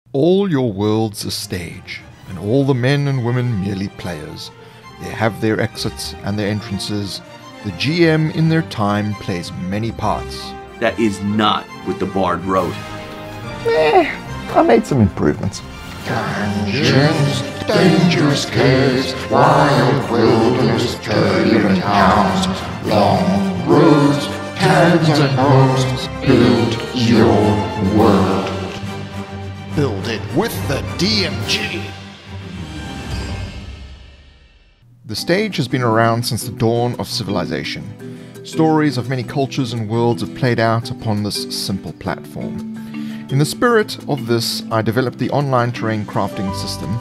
All your world's a stage, and all the men and women merely players. They have their exits and their entrances. The GM in their time plays many parts. That is not what the Bard wrote. I made some improvements. Dungeons, dangerous caves, wild wilderness, turbulent towns, long roads, caverns and homes. Build your world. Build it with the DMG! The stage has been around since the dawn of civilization. Stories of many cultures and worlds have played out upon this simple platform. In the spirit of this, I developed the online terrain crafting system.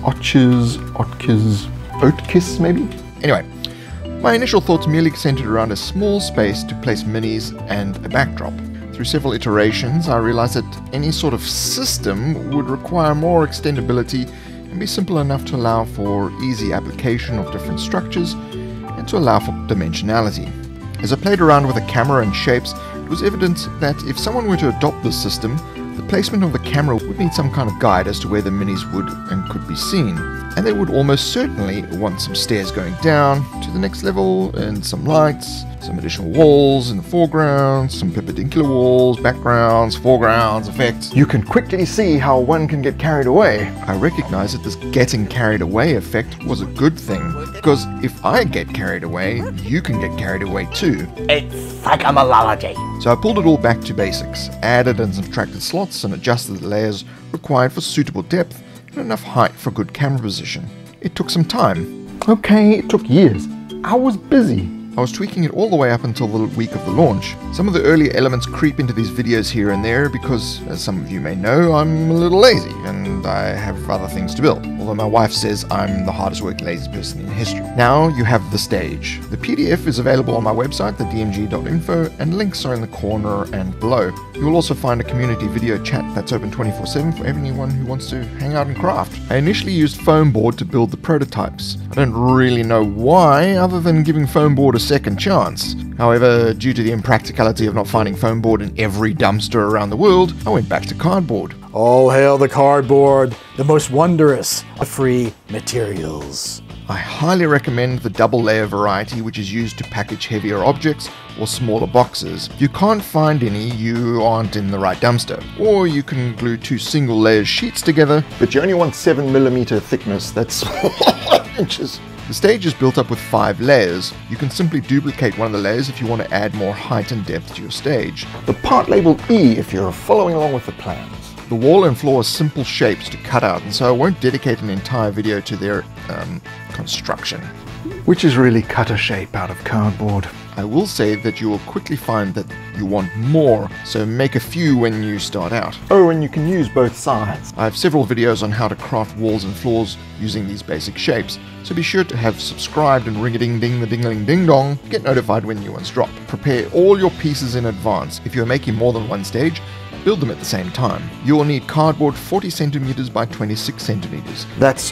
Oatkiss maybe? Anyway, my initial thoughts merely centered around a small space to place minis and a backdrop. Through several iterations, I realized that any sort of system would require more extendability and be simple enough to allow for easy application of different structures and to allow for dimensionality. As I played around with the camera and shapes, it was evident that if someone were to adopt this system, the placement of the camera would need some kind of guide as to where the minis would and could be seen. And they would almost certainly want some stairs going down to the next level, and some lights, some additional walls in the foreground, some perpendicular walls, backgrounds, foregrounds, effects. You can quickly see how one can get carried away. I recognized that this getting carried away effect was a good thing, because if I get carried away, you can get carried away too. It's psychomology. So I pulled it all back to basics, added and subtracted slots and adjusted the layers required for suitable depth and enough height for good camera position. It took some time. Okay, it took years. I was busy. I was tweaking it all the way up until the week of the launch. Some of the earlier elements creep into these videos here and there because, as some of you may know, I'm a little lazy and I have other things to build. Although my wife says I'm the hardest working lazy person in history. Now you have the stage. The PDF is available on my website, TheDMGinfo, and links are in the corner and below. You will also find a community video chat that's open 24/7 for anyone who wants to hang out and craft. I initially used foam board to build the prototypes. I don't really know why, other than giving foam board a second chance. However, due to the impracticality of not finding foam board in every dumpster around the world, I went back to cardboard. All hail the cardboard, the most wondrous of free materials. I highly recommend the double layer variety, which is used to package heavier objects or smaller boxes. If you can't find any, you aren't in the right dumpster. Or you can glue two single layer sheets together, But you only want 7mm thickness, that's inches. The stage is built up with 5 layers. You can simply duplicate one of the layers if you want to add more height and depth to your stage. The part labeled E if you're following along with the plans. The wall and floor are simple shapes to cut out, and so I won't dedicate an entire video to their construction. Which is really cut a shape out of cardboard. I will say that you will quickly find that you want more, so make a few when you start out. Oh, and you can use both sides. I have several videos on how to craft walls and floors using these basic shapes, so be sure to have subscribed and ring-a-ding-ding the ding-a-ling-ding-dong to get notified when new ones drop. Prepare all your pieces in advance. If you're making more than one stage, build them at the same time. You will need cardboard 40 centimeters by 26 centimeters. That's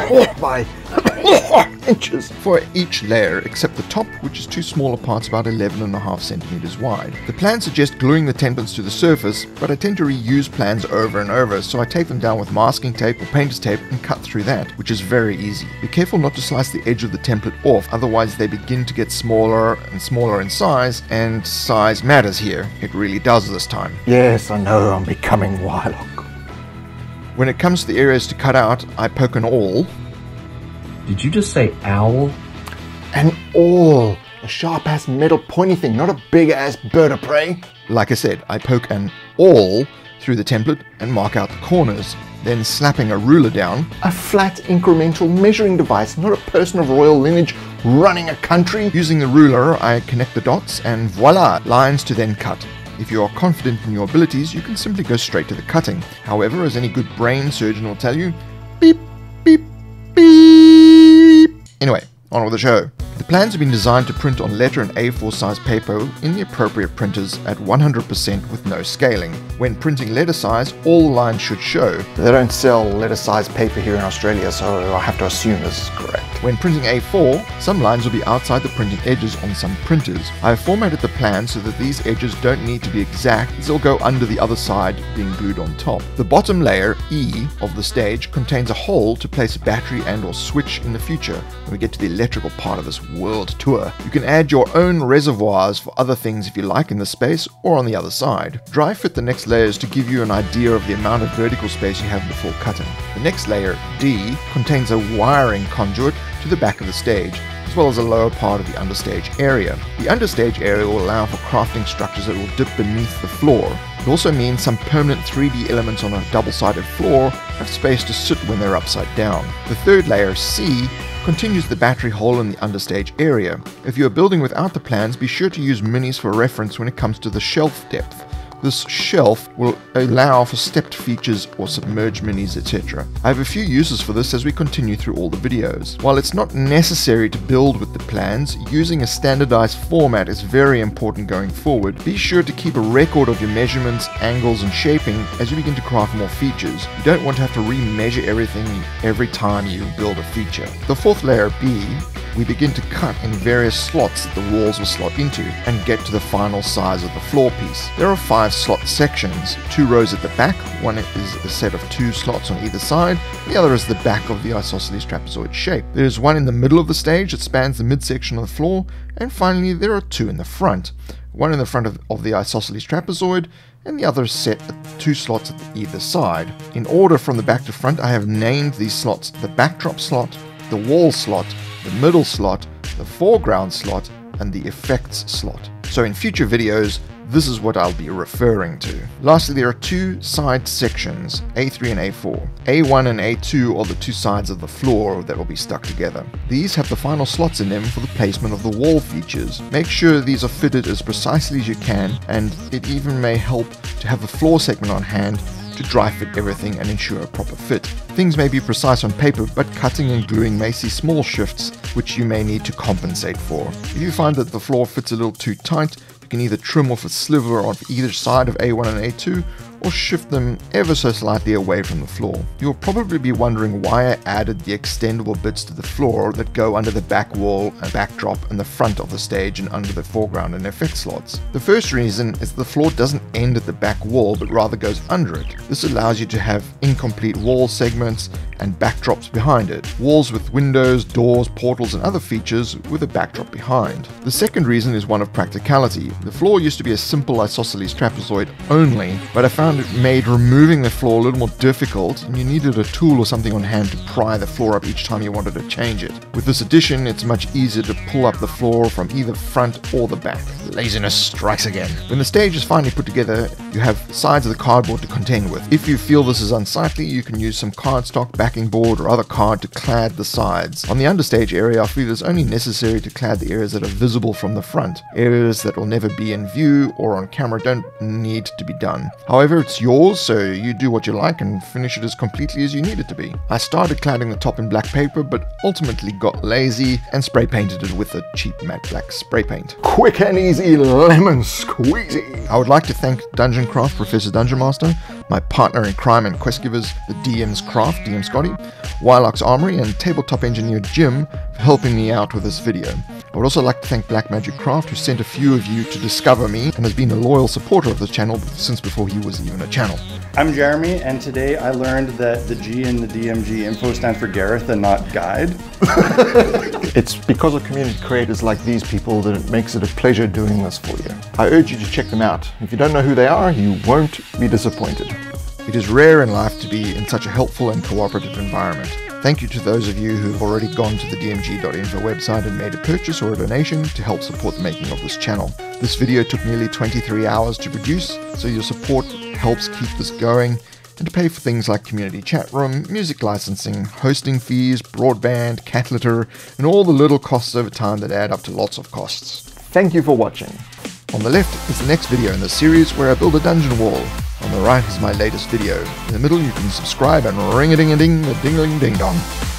by inches. For each layer, except the top, which is two smaller parts about 11.5 centimeters wide. The plans suggest gluing the templates to the surface, but I tend to reuse plans over and over, so I tape them down with masking tape or painter's tape and cut through that, which is very easy. Be careful not to slice the edge of the template off, otherwise they begin to get smaller and smaller in size, and size matters here. It really does this time. Yes, I know, I'm becoming Wylock. When it comes to the areas to cut out, I poke an awl. Did you just say owl? An awl. A sharp-ass metal pointy thing, not a big-ass bird of prey. Like I said, I poke an awl through the template and mark out the corners, then slapping a ruler down. A flat incremental measuring device, not a person of royal lineage running a country. Using the ruler, I connect the dots and voila, lines to then cut. If you are confident in your abilities, you can simply go straight to the cutting. However, as any good brain surgeon will tell you, beep, beep, beep. Anyway, on with the show. The plans have been designed to print on letter and A4 size paper in the appropriate printers at 100% with no scaling. When printing letter size, all the lines should show. They don't sell letter size paper here in Australia, so I have to assume this is correct. When printing A4, some lines will be outside the printing edges on some printers. I have formatted the plan so that these edges don't need to be exact, as they'll go under the other side being glued on top. The bottom layer, E, of the stage contains a hole to place a battery and or switch in the future when we get to the electrical part of this world tour. You can add your own reservoirs for other things if you like in the space or on the other side. Dry fit the next layers to give you an idea of the amount of vertical space you have before cutting. The next layer, D, contains a wiring conduit to the back of the stage, as well as a lower part of the understage area. The understage area will allow for crafting structures that will dip beneath the floor. It also means some permanent 3D elements on a double-sided floor have space to sit when they're upside down. The third layer, C, continues the battery hole in the understage area. If you are building without the plans, be sure to use minis for reference when it comes to the shelf depth. This shelf will allow for stepped features or submerged minis, etc. I have a few uses for this as we continue through all the videos. While it's not necessary to build with the plans, using a standardized format is very important going forward. Be sure to keep a record of your measurements, angles, and shaping as you begin to craft more features. You don't want to have to re-measure everything every time you build a feature. The fourth layer, B, we begin to cut in various slots that the walls will slot into and get to the final size of the floor piece. There are 5 slot sections, 2 rows at the back, one is a set of 2 slots on either side, the other is the back of the isosceles trapezoid shape. There is one in the middle of the stage that spans the midsection of the floor, and finally there are 2 in the front, one in the front of the isosceles trapezoid, and the other set at 2 slots at either side. In order from the back to front, I have named these slots the backdrop slot, the wall slot, the middle slot, the foreground slot, and the effects slot. So in future videos, this is what I'll be referring to. Lastly, there are 2 side sections, A3 and A4. A1 and A2 are the 2 sides of the floor that will be stuck together. These have the final slots in them for the placement of the wall features. Make sure these are fitted as precisely as you can, and it even may help to have the floor segment on hand to dry fit everything and ensure a proper fit. Things may be precise on paper, but cutting and gluing may see small shifts which you may need to compensate for. If you find that the floor fits a little too tight, you can either trim off a sliver on either side of A1 and A2 or shift them ever so slightly away from the floor. You'll probably be wondering why I added the extendable bits to the floor that go under the back wall and backdrop and the front of the stage and under the foreground and effect slots. The first reason is the floor doesn't end at the back wall but rather goes under it. This allows you to have incomplete wall segments and backdrops behind it. Walls with windows, doors, portals and other features with a backdrop behind. The second reason is one of practicality. The floor used to be a simple isosceles trapezoid only, but I found it made removing the floor a little more difficult and you needed a tool or something on hand to pry the floor up each time you wanted to change it. With this addition, it's much easier to pull up the floor from either front or the back. Laziness strikes again. When the stage is finally put together, you have sides of the cardboard to contend with. If you feel this is unsightly, you can use some cardstock, backing board or other card to clad the sides. On the understage area, I feel it's only necessary to clad the areas that are visible from the front. Areas that will never be in view or on camera don't need to be done. However, it's yours, so you do what you like and finish it as completely as you need it to be. I started cladding the top in black paper, but ultimately got lazy and spray painted it with a cheap matte black spray paint. Quick and easy lemon squeezy. I would like to thank Dungeon Craft Professor Dungeon Master, my partner in crime and quest givers, the DM's Craft, DM Scotty, Wylock's Armory, and tabletop engineer Jim for helping me out with this video. I would also like to thank Black Magic Craft, who sent a few of you to discover me and has been a loyal supporter of this channel since before he was even a channel. I'm Jeremy, and today I learned that the G in the DMGinfo stand for Gareth and not guide. It's because of community creators like these people that it makes it a pleasure doing this for you. I urge you to check them out. If you don't know who they are, you won't be disappointed. It is rare in life to be in such a helpful and cooperative environment. Thank you to those of you who have already gone to the DMG.info website and made a purchase or a donation to help support the making of this channel. This video took nearly 23 hours to produce, so your support helps keep this going and to pay for things like community chat room, music licensing, hosting fees, broadband, cat litter, and all the little costs over time that add up to lots of costs. Thank you for watching. On the left is the next video in the series where I build a dungeon wall. On the right is my latest video. In the middle you can subscribe and ring-a-ding-a-ding the ding-a-ding-ding-dong.